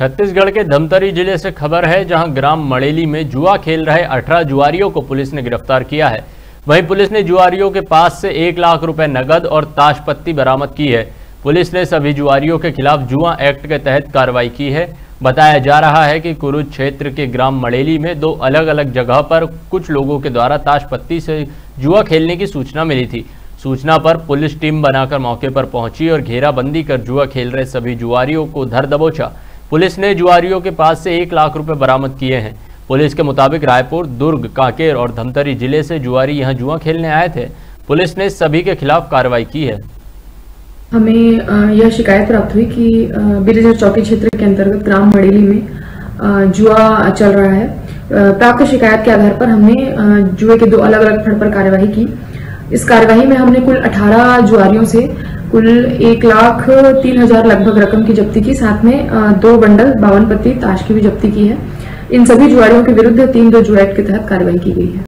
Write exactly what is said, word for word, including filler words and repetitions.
छत्तीसगढ़ के धमतरी जिले से खबर है, जहां ग्राम मड़ेली में जुआ खेल रहे अठारह जुआरियों को पुलिस ने गिरफ्तार किया है। वहीं पुलिस ने जुआरियों के पास से एक लाख रुपए नगद और ताश पत्ती बरामद की है। पुलिस ने सभी जुआरियों के खिलाफ जुआ एक्ट के तहत कार्रवाई की है। बताया जा रहा है कि कुरुद क्षेत्र के ग्राम मड़ेली में दो अलग अलग जगह पर कुछ लोगों के द्वारा ताश पत्ती से जुआ खेलने की सूचना मिली थी। सूचना पर पुलिस टीम बनाकर मौके पर पहुंची और घेराबंदी कर जुआ खेल रहे सभी जुआरियों को धर दबोचा। पुलिस ने जुआरियों के पास से एक लाख रुपए बरामद किए हैं। पुलिस के मुताबिक रायपुर, दुर्ग, कांकेर और धमतरी जिले से जुआरी यहां जुआ खेलने आए थे। पुलिस ने सभी के खिलाफ कार्रवाई की है। हमें यह शिकायत प्राप्त हुई कि बिरजर चौकी क्षेत्र के अंतर्गत ग्राम मड़ेली में जुआ चल रहा है। प्राप्त शिकायत के आधार पर हमने जुए के दो अलग अलग फंड पर कार्यवाही की। इस कार्यवाही में हमने कुल अठारह जुआरियों से कुल एक लाख तीन हजार लगभग रकम की जब्ती की, साथ में दो बंडल बावन पत्ती ताश की भी जब्ती की है। इन सभी जुआरियों के विरुद्ध तीन दो जुआ एक्ट के तहत कार्रवाई की गई है।